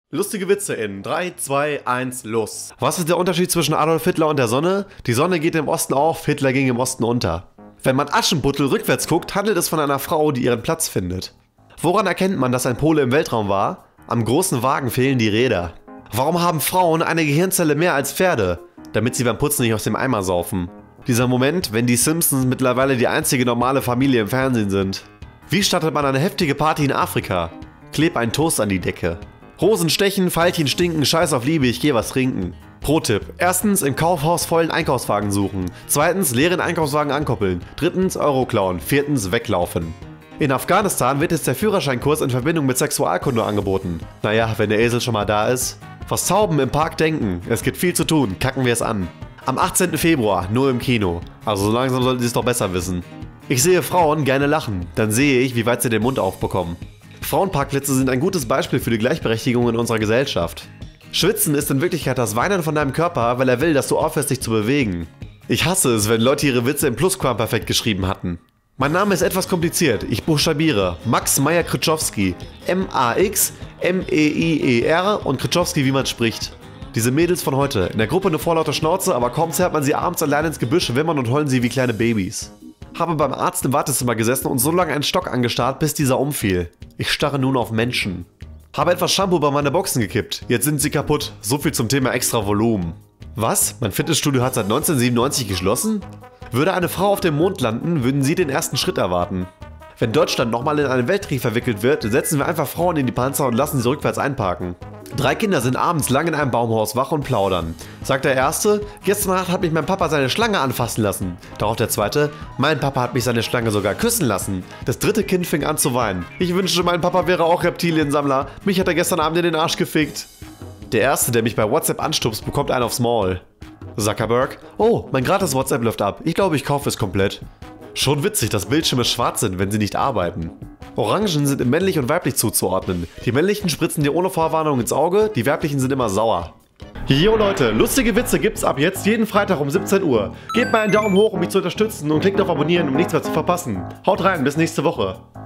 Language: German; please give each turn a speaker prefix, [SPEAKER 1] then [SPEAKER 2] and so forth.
[SPEAKER 1] Lustige Witze in 3, 2, 1, los. Was ist der Unterschied zwischen Adolf Hitler und der Sonne? Die Sonne geht im Osten auf, Hitler ging im Osten unter. Wenn man Aschenputtel rückwärts guckt, handelt es von einer Frau, die ihren Platz findet. Woran erkennt man, dass ein Pole im Weltraum war? Am großen Wagen fehlen die Räder. Warum haben Frauen eine Gehirnzelle mehr als Pferde? Damit sie beim Putzen nicht aus dem Eimer saufen. Dieser Moment, wenn die Simpsons mittlerweile die einzige normale Familie im Fernsehen sind. Wie startet man eine heftige Party in Afrika? Kleb einen Toast an die Decke. Rosen stechen, Veilchen stinken, scheiß auf Liebe, ich geh was trinken. Pro-Tipp: Erstens, im Kaufhaus vollen Einkaufswagen suchen. Zweitens, leeren Einkaufswagen ankoppeln. Drittens, Euro klauen. Viertens, weglaufen. In Afghanistan wird jetzt der Führerscheinkurs in Verbindung mit Sexualkunde angeboten. Naja, wenn der Esel schon mal da ist. Was Tauben im Park denken. Es gibt viel zu tun, kacken wir es an. Am 18. Februar, nur im Kino. Also so langsam sollten sie es doch besser wissen. Ich sehe Frauen gerne lachen. Dann sehe ich, wie weit sie den Mund aufbekommen. Frauenparkplätze sind ein gutes Beispiel für die Gleichberechtigung in unserer Gesellschaft. Schwitzen ist in Wirklichkeit das Weinen von deinem Körper, weil er will, dass du aufhörst, dich zu bewegen. Ich hasse es, wenn Leute ihre Witze im Plusquamperfekt geschrieben hatten. Mein Name ist etwas kompliziert, ich buchstabiere Max Meyer-Krzyzowski. M-A-X, M-E-I-E-R und Krzyzowski, wie man spricht. Diese Mädels von heute, in der Gruppe eine vorlaute Schnauze, aber kaum zerrt man sie abends allein ins Gebüsch, wimmern und heulen sie wie kleine Babys. Habe beim Arzt im Wartezimmer gesessen und so lange einen Stock angestarrt, bis dieser umfiel. Ich starre nun auf Menschen. Habe etwas Shampoo bei meine Boxen gekippt. Jetzt sind sie kaputt. So viel zum Thema extra Volumen. Was? Mein Fitnessstudio hat seit 1997 geschlossen? Würde eine Frau auf dem Mond landen, würden sie den ersten Schritt erwarten. Wenn Deutschland nochmal in einen Weltkrieg verwickelt wird, setzen wir einfach Frauen in die Panzer und lassen sie rückwärts einparken. 3 Kinder sind abends lang in einem Baumhaus wach und plaudern. Sagt der Erste: Gestern Nacht hat mich mein Papa seine Schlange anfassen lassen. Darauf der Zweite: Mein Papa hat mich seine Schlange sogar küssen lassen. Das 3. Kind fing an zu weinen. Ich wünschte, mein Papa wäre auch Reptiliensammler. Mich hat er gestern Abend in den Arsch gefickt. Der Erste, der mich bei WhatsApp anstupst, bekommt einen aufs Maul. Zuckerberg: Oh, mein gratis WhatsApp läuft ab. Ich glaube, ich kaufe es komplett. Schon witzig, dass Bildschirme schwarz sind, wenn sie nicht arbeiten. Orangen sind in männlich und weiblich zuzuordnen. Die männlichen spritzen dir ohne Vorwarnung ins Auge, die weiblichen sind immer sauer. Jo Leute, lustige Witze gibt's ab jetzt jeden Freitag um 17 Uhr. Gebt mal einen Daumen hoch, um mich zu unterstützen und klickt auf Abonnieren, um nichts mehr zu verpassen. Haut rein, bis nächste Woche.